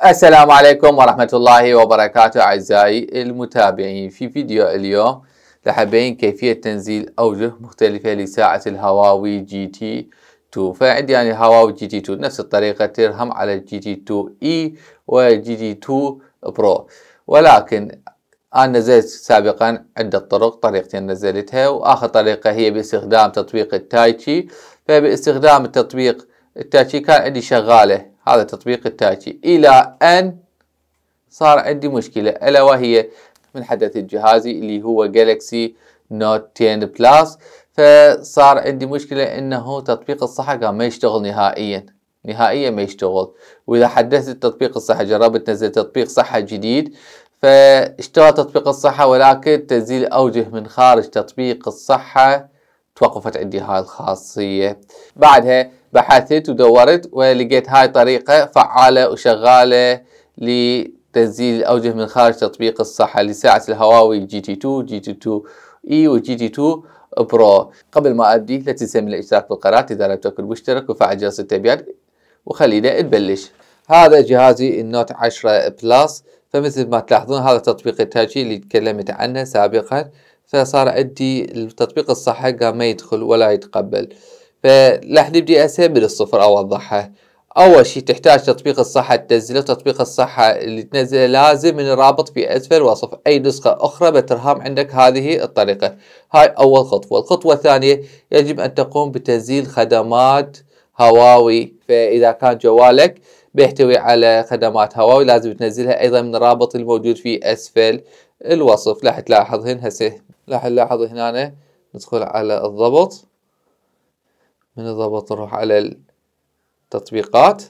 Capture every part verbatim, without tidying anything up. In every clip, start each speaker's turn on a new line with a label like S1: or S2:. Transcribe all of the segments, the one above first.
S1: السلام عليكم ورحمة الله وبركاته أعزائي المتابعين. في فيديو اليوم راح أبين كيفية تنزيل أوجه مختلفة لساعة الهواوي جي تي تو. فعندي يعني هواوي جي تي تو نفس الطريقة ترهم على الجي تي تو اي وجي تي تو برو، ولكن أنا نزلت سابقا عدة طرق، طريقتين نزلتها، وآخر طريقة هي باستخدام تطبيق التايتشي. فباستخدام التطبيق التايتشي كان عندي شغالة هذا تطبيق التايتشي إلى أن صار عندي مشكلة، ألا وهي من حدث جهازي اللي هو جالكسي نوت عشرة بلس. فصار عندي مشكلة إنه تطبيق الصحة قام ما يشتغل نهائيا نهائيا ما يشتغل. وإذا حدثت تطبيق الصحة جربت نزل تطبيق صحة جديد، فاشتغل تطبيق الصحة ولكن تنزيل أوجه من خارج تطبيق الصحة توقفت عندي هاي الخاصية. بعدها بحثت ودورت ولقيت هاي طريقة فعالة وشغالة لتنزيل الأوجه من خارج تطبيق الصحة لساعة الهواوي جي تي تو جي تي تو اي وجي تي تو برو. قبل ما أبدي لا تنسى من الاشتراك بالقناة إذا لم تكن مشترك وفعل جرس التنبيهات، وخلينا نبلش. هذا جهازي النوت عشرة بلس. فمثل ما تلاحظون هذا تطبيق التايتشي اللي تكلمت عنه سابقا، فصار عندي التطبيق الصحة قام ما يدخل ولا يتقبل. فراح نبدي هسه من الصفر اوضحها. اول شي تحتاج تطبيق الصحة تنزله. تطبيق الصحة اللي تنزله لازم من الرابط في اسفل وصف اي نسخة اخرى بترهام عندك هذه الطريقة. هاي اول خطوة. الخطوة الثانية يجب ان تقوم بتنزيل خدمات هواوي. فاذا كان جوالك بيحتوي على خدمات هواوي لازم تنزلها ايضا من الرابط الموجود في اسفل الوصف. راح تلاحظ هنا هسه راح نلاحظ هنا ندخل على الضبط، من الضبط نروح على التطبيقات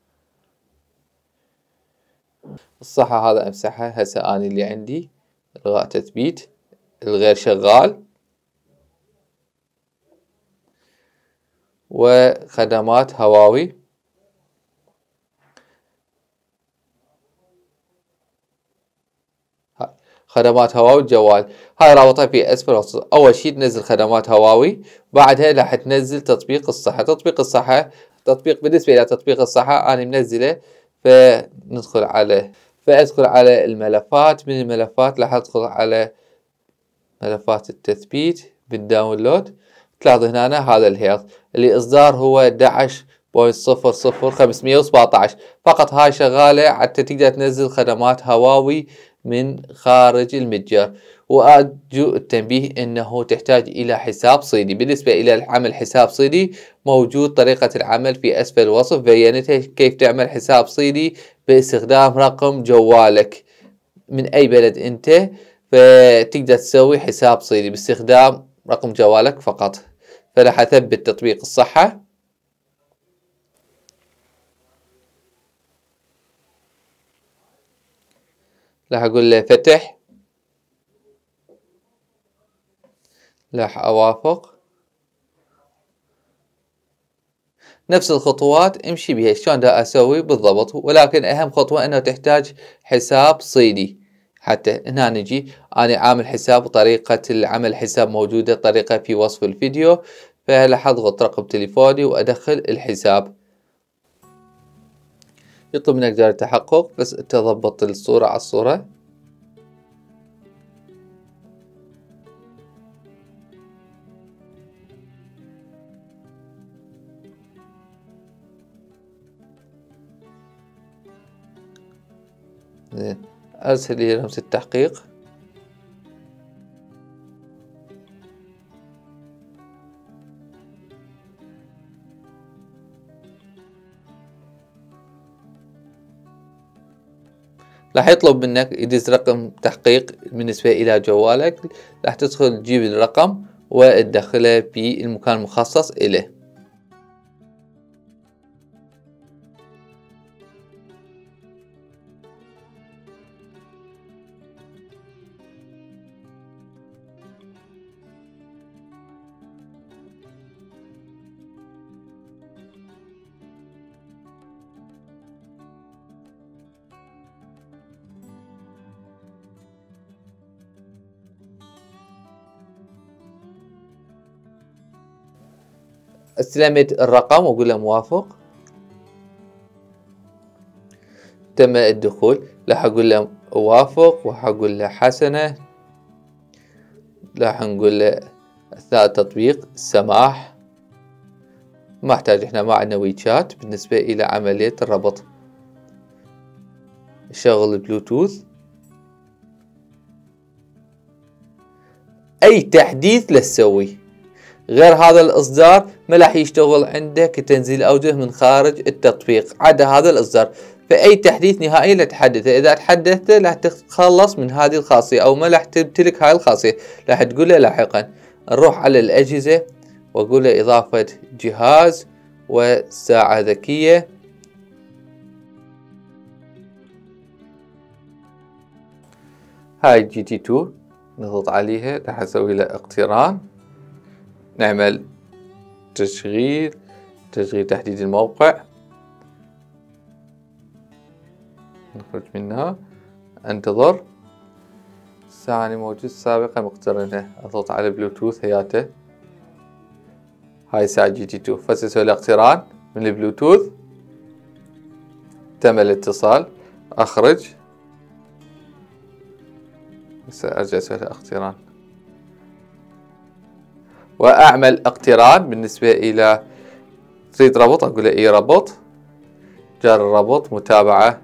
S1: الصحة. هذا امسحها هسه اني اللي عندي الغاء تثبيت الغير شغال، وخدمات هواوي. خدمات هواوي الجوال هاي رابطها في اسفل الوصف. اول شي تنزل خدمات هواوي، بعدها راح تنزل تطبيق الصحة. تطبيق الصحة تطبيق بالنسبة الى تطبيق الصحة انا منزله، فندخل على فادخل على الملفات. من الملفات راح ادخل على ملفات التثبيت بالداونلود. تلاحظ هنا هذا الهيلث اللي اصدار هو احد عشر نقطة صفر صفر خمسمية وسبعة عشر. فقط هاي شغالة حتى تقدر تنزل خدمات هواوي من خارج المتجر. وأرجو التنبيه أنه تحتاج إلى حساب صيني. بالنسبة إلى العمل حساب صيني موجود طريقة العمل في أسفل الوصف، بينتها كيف تعمل حساب صيني باستخدام رقم جوالك من أي بلد أنت، فتقدر تسوي حساب صيني باستخدام رقم جوالك فقط. فراح أثبت تطبيق الصحة، راح أقول له فتح، راح أوافق. نفس الخطوات امشي بها شلون دا اسوي بالضبط، ولكن اهم خطوة انه تحتاج حساب صيني. حتى هنا نجي انا عامل حساب وطريقة العمل حساب موجودة طريقة في وصف الفيديو. فراح اضغط رقم تليفوني وادخل الحساب. يطلب منك جاري تحقق، بس تضبط الصورة على الصورة. زين ارسل لي رمز التحقيق. راح يطلب منك يدز رقم تحقيق بالنسبة إلى جوالك. راح تدخل تجيب الرقم وتدخله في المكان المخصص إليه. استلمت الرقم واقول له موافق. تم الدخول. راح اقول له اوافق، وراح اقول له حسنة. راح نقول له اثناء التطبيق السماح. ما احتاج، احنا ما عندنا ويتشات بالنسبة الى عملية الربط. شغل البلوتوث. اي تحديث لتسوي غير هذا الاصدار ما راح يشتغل عندك تنزيل اوجه من خارج التطبيق عدا هذا الاصدار. فاي تحديث نهائي لا تحدثه، اذا تحدثته راح تتخلص من هذه الخاصية او ما راح تمتلك هاي الخاصية، راح تقول له لاحقا. نروح على الاجهزة واقول له اضافة جهاز وساعة ذكية. هاي جي تي تو نضغط عليها، راح اسوي له اقتران. نعمل تشغيل تشغيل تحديد الموقع. نخرج منها، انتظر. الساعة اللي موجود سابقا مقترنة، اضغط على بلوتوث هياته. هاي ساعة جي تي تو، فاسوي له اقتران من البلوتوث. تم الاتصال، اخرج. ارجع اسوي له اقتران واعمل اقتران. بالنسبة الى تريد ربط اقول له اي ربط، جار الربط، متابعة.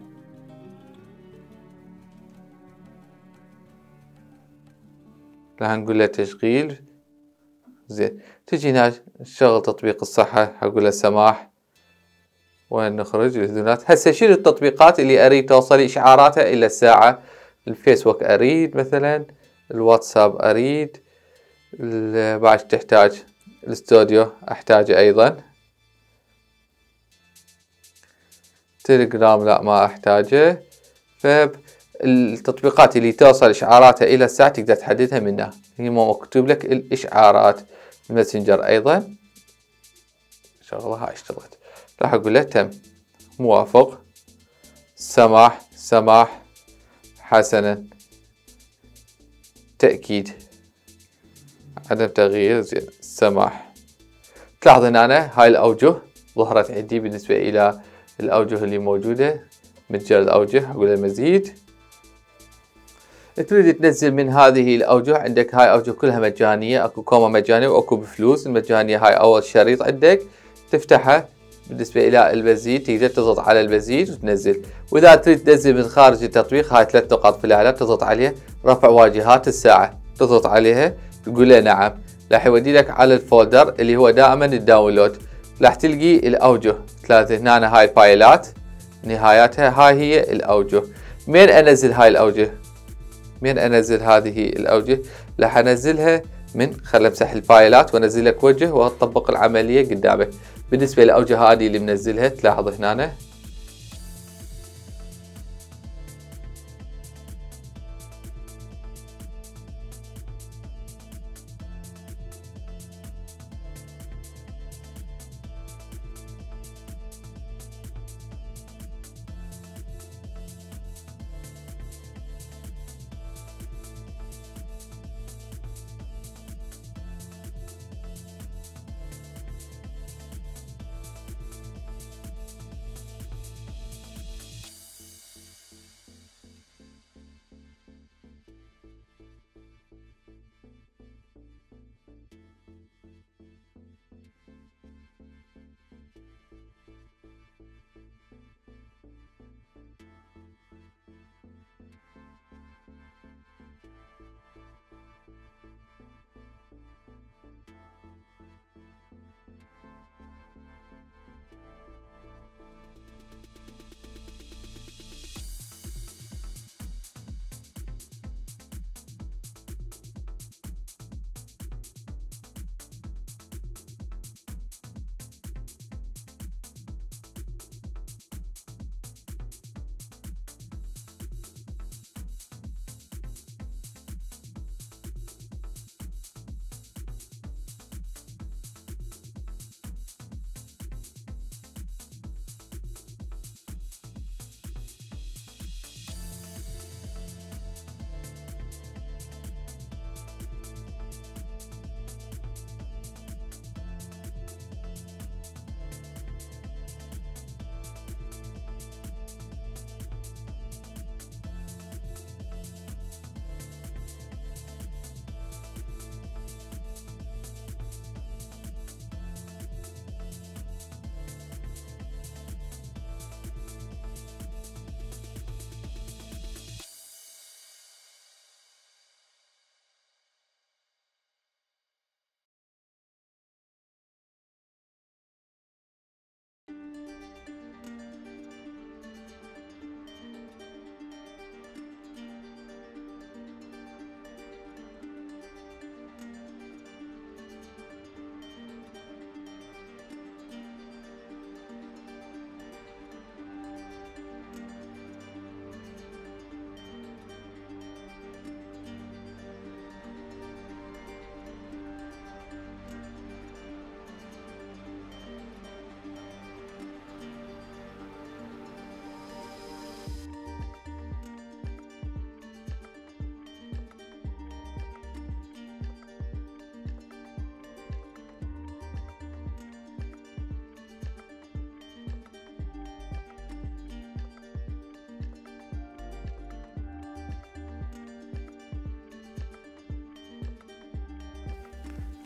S1: راح نقول له تشغيل. زين، تجي هنا شغل تطبيق الصحة، اقول له سماح ونخرج الاذونات. هسه شنو التطبيقات اللي اريد توصل اشعاراتها الى الساعة؟ الفيسبوك اريد مثلا، الواتساب اريد، بعد تحتاج الاستوديو احتاجه ايضا، تليجرام لا ما احتاجه. فالتطبيقات اللي توصل اشعاراتها الى الساعة تقدر تحددها منها، هي مكتوب لك الاشعارات. الماسنجر ايضا شغلها هاي اشتغلت. راح اقول له تم، موافق، سماح سماح، حسنا، تأكيد، عدم تغيير، زين، سماح. تلاحظ ان انا هاي الاوجه ظهرت عندي بالنسبة الى الاوجه اللي موجودة. متجر الاوجه اقول له مزيد. تريد تنزل من هذه الاوجه، عندك هاي اوجه كلها مجانية، اكو كوما مجاني واكو بفلوس. المجانية هاي اول شريط عندك تفتحها. بالنسبة الى المزيد تقدر تضغط على المزيد وتنزل. واذا تريد تنزل من خارج التطبيق، هاي ثلاث نقاط في الاعلى تضغط عليها، رفع واجهات الساعة تضغط عليها تقول له نعم. راح يودي لك على الفولدر اللي هو دائما الداونلود. راح تلقي الاوجه ثلاثة هنا، هاي الفايلات نهاياتها، هاي هي الاوجه. من انزل هاي الاوجه؟ من انزل هذه الاوجه؟ راح انزلها من، خل امسح الفايلات وانزل لك وجه واطبق العمليه قدامك. بالنسبه للاوجه هذه اللي منزلها تلاحظ هنا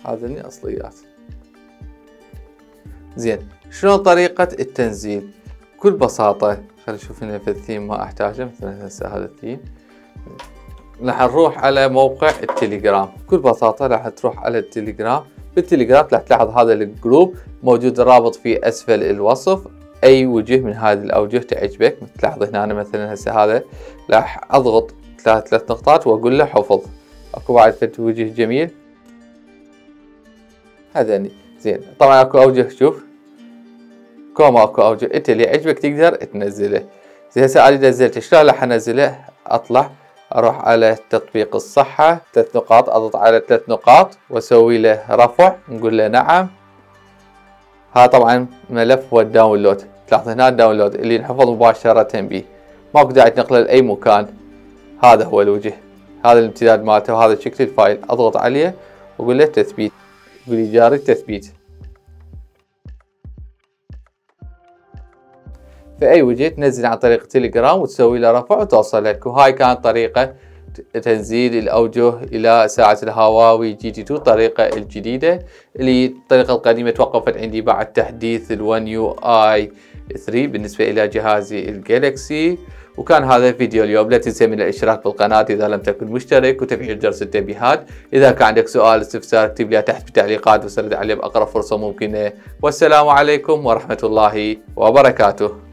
S1: هذني اصليات. زين شلون طريقة التنزيل؟ بكل بساطة خلينا نشوف هنا في الثيم ما احتاجه، مثلا هسه هذا الثيم. راح نروح على موقع التليجرام، بكل بساطة راح تروح على التليجرام. بالتليجرام راح تلاحظ هذا الجروب موجود الرابط في اسفل الوصف. اي وجه من هذه الاوجه تعجبك، تلاحظ هنا أنا مثلا هسه هذا راح اضغط ثلاث ثلاث نقطات واقول له حفظ. اكو بعد فد وجه جميل هذني. زين طبعا اكو اوجه، شوف كوما اكو اوجه، انت اللي يعجبك تقدر تنزله. زين هسه انا نزلته، شلون راح انزله؟ اطلع اروح على تطبيق الصحة، ثلاث نقاط، اضغط على ثلاث نقاط واسوي له رفع، نقول له نعم. ها طبعا ملف هو الداونلود، تلاحظ هنا الداونلود اللي نحفظ مباشرة به، ماكو داعي تنقله لاي مكان. هذا هو الوجه، هذا الامتداد مالته وهذا شكل الفايل. اضغط عليه واقول له تثبيت، يقول لي جاري التثبيت. في اي وجه تنزل عن طريق تليجرام وتسوي له رفع وتوصل لك. وهاي كانت طريقة تنزيل الأوجه إلى ساعة الهواوي جي تي اثنين، الطريقة الجديدة اللي الطريقة القديمة توقفت عندي بعد تحديث الون يو آي ثلاثة بالنسبة إلى جهازي الجالكسي. وكان هذا فيديو اليوم، لا تنسى من الاشتراك بالقناة إذا لم تكن مشترك وتفعيل جرس التنبيهات. إذا كان عندك سؤال استفسار اكتب لي تحت بالتعليقات وسرد عليه بأقرب فرصة ممكنة. والسلام عليكم ورحمة الله وبركاته.